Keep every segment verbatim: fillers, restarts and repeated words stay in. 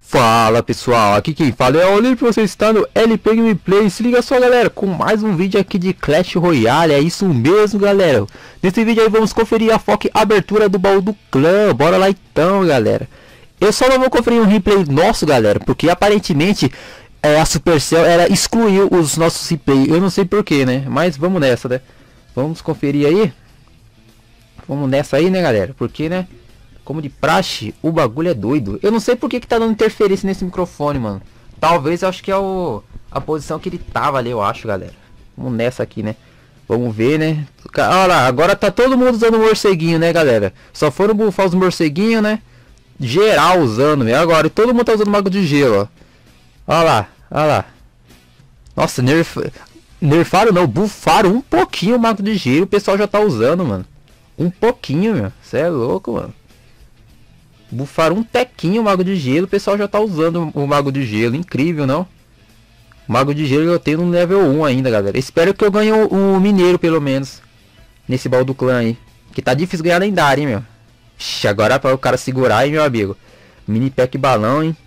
Fala pessoal, aqui quem fala é o Olímpio, você está no L P Gameplay. Se liga só galera, com mais um vídeo aqui de Clash Royale, é isso mesmo galera. Nesse vídeo aí vamos conferir a foca abertura do baú do clã, bora lá então galera. Eu só não vou conferir um replay nosso galera, porque aparentemente é, a Supercell era excluiu os nossos replays, eu não sei porquê né, mas vamos nessa né. Vamos conferir aí, vamos nessa aí né galera, porque né, como de praxe, o bagulho é doido. Eu não sei porque que tá dando interferência nesse microfone, mano. Talvez, eu acho que é o, a posição que ele tava ali, eu acho, galera. Vamos nessa aqui, né? Vamos ver, né? Olha lá, agora tá todo mundo usando morceguinho, né, galera? Só foram bufar os morceguinhos, né? Geral usando, meu. Agora, todo mundo tá usando mago de gelo, ó. Olha lá, olha lá. Nossa, nerf... nerfaram não, bufaram um pouquinho o mago de gelo. O pessoal já tá usando, mano. Um pouquinho, meu. Você é louco, mano. Bufaram um tequinho o mago de gelo, o pessoal já tá usando o mago de gelo, incrível não? O mago de gelo eu tenho no level um ainda galera, espero que eu ganhe o, o mineiro pelo menos, nesse baú do clã aí, que tá difícil ganhar lendário hein meu. Ixi, agora para o cara segurar hein meu amigo, mini pack balão hein,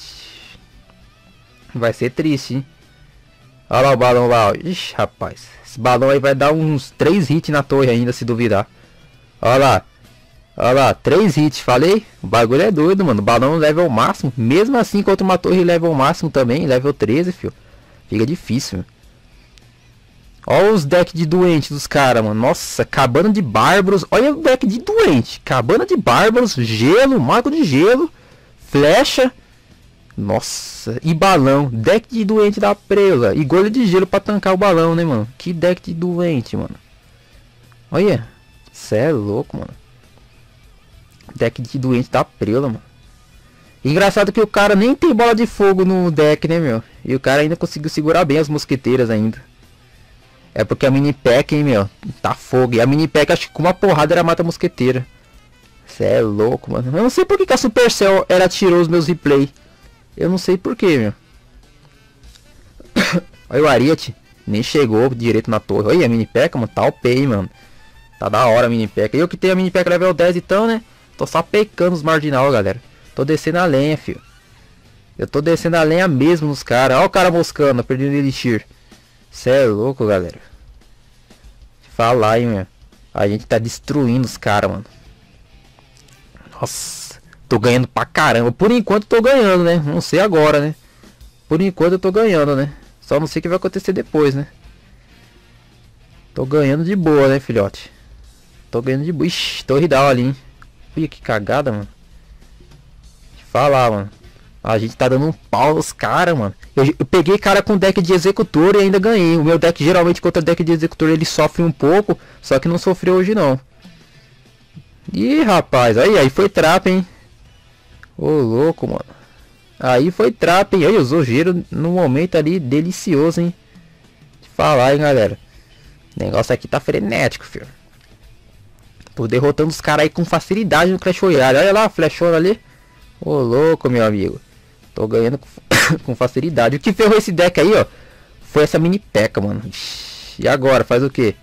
vai ser triste hein. Olha lá o balão lá, ixi rapaz, esse balão aí vai dar uns três hits na torre ainda se duvidar, olha lá. Olha lá, três hits, falei? O bagulho é doido, mano. Balão level máximo. Mesmo assim, contra uma torre level máximo também. Level treze, fio. Fica difícil, meu. Olha os decks de doente dos caras, mano. Nossa, cabana de bárbaros. Olha o deck de doente. Cabana de bárbaros, gelo, mago de gelo, flecha. Nossa, e balão. Deck de doente da presa. E golha de gelo pra tancar o balão, né, mano? Que deck de doente, mano. Olha. Cê é louco, mano. Deck de doente da prela, mano. Engraçado que o cara nem tem bola de fogo no deck, né, meu? E o cara ainda conseguiu segurar bem as mosqueteiras ainda. É porque a mini pack, hein, meu? Tá fogo. E a mini pack, acho que com uma porrada era mata a mosqueteira. Cê é louco, mano. Eu não sei porque que a Supercell ela tirou os meus replay. Eu não sei porquê, meu. Olha o Ariete. Nem chegou direito na torre. Olha a mini pack, mano. Tá O P, hein, mano. Tá da hora a mini pack. Eu que tenho a mini pack level dez então, né? Tô só pecando os marginal, galera. Tô descendo a lenha, filho. Eu tô descendo a lenha mesmo nos caras. Olha o cara moscando, perdendo elixir. Cê é louco, galera. Falar, hein, meu. A gente tá destruindo os caras, mano. Nossa. Tô ganhando pra caramba. Por enquanto tô ganhando, né? Não sei agora, né? Por enquanto eu tô ganhando, né? Só não sei o que vai acontecer depois, né? Tô ganhando de boa, né, filhote? Tô ganhando de boa. Ixi, torre down ali, hein? Ui, que cagada, mano. Falar, mano. A gente tá dando um pau nos caras, mano. Eu, eu peguei cara com deck de executor e ainda ganhei. O meu deck, geralmente, contra deck de executor, ele sofre um pouco. Só que não sofreu hoje, não. Ih, rapaz. Aí, aí foi trap, hein. Ô, louco, mano. Aí foi trap, hein. Aí usou giro no momento ali, delicioso, hein. Falar, hein, galera. O negócio aqui tá frenético, filho. Tô derrotando os caras aí com facilidade no Clash Royale. Olha lá a flechona ali. Ô louco, meu amigo. Tô ganhando com, com facilidade. O que ferrou esse deck aí, ó, foi essa mini peca, mano. E agora? Faz o quê?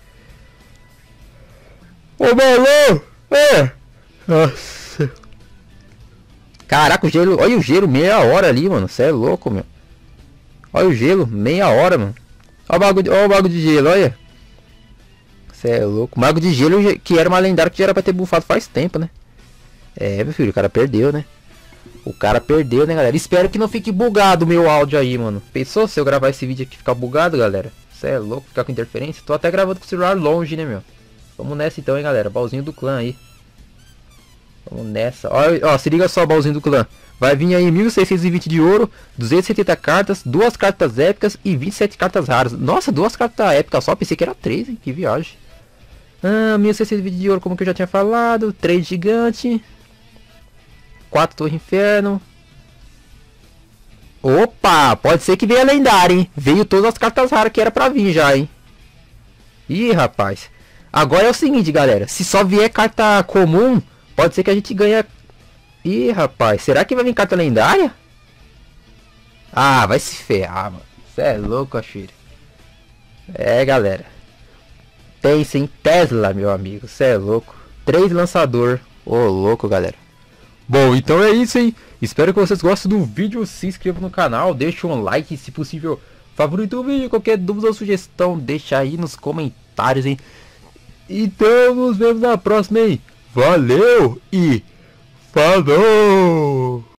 Ô, balão! É! Nossa. Caraca, o gelo... Olha o gelo, meia hora ali, mano. Cê é louco, meu. Olha o gelo, meia hora, mano. Olha o bagulho, olha o bagulho de gelo, olha. Cê é louco. Mago de gelo que era uma lendária que já era pra ter bufado faz tempo, né? É, meu filho, o cara perdeu, né? O cara perdeu, né, galera? Espero que não fique bugado o meu áudio aí, mano. Pensou se eu gravar esse vídeo aqui ficar bugado, galera? Cê é louco, ficar com interferência? Tô até gravando com o celular longe, né, meu? Vamos nessa então, hein, galera? Baúzinho do clã aí. Vamos nessa. Ó, ó, se liga só, baúzinho do clã. Vai vir aí mil seiscentos e vinte de ouro, duzentas e setenta cartas, duas cartas épicas e vinte e sete cartas raras. Nossa, duas cartas épicas só, pensei que era três, hein? Que viagem. Ah, mil seiscentos e vinte de ouro, como que eu já tinha falado. três gigante. quatro torre inferno. Opa, pode ser que venha lendária, hein? Veio todas as cartas raras que era pra vir já, hein? Ih, rapaz. Agora é o seguinte, galera. Se só vier carta comum, pode ser que a gente ganhe. Ih, rapaz. Será que vai vir carta lendária? Ah, vai se ferrar, mano. Você é louco, Ashira. É, galera. Pensa em Tesla, meu amigo. Você é louco. Três lançador. Ô, louco, galera. Bom, então é isso, hein? Espero que vocês gostem do vídeo. Se inscreva no canal, deixa um like, se possível, favorito o vídeo. Qualquer dúvida ou sugestão, deixa aí nos comentários, hein? Então nos vemos na próxima, hein? Valeu e falou!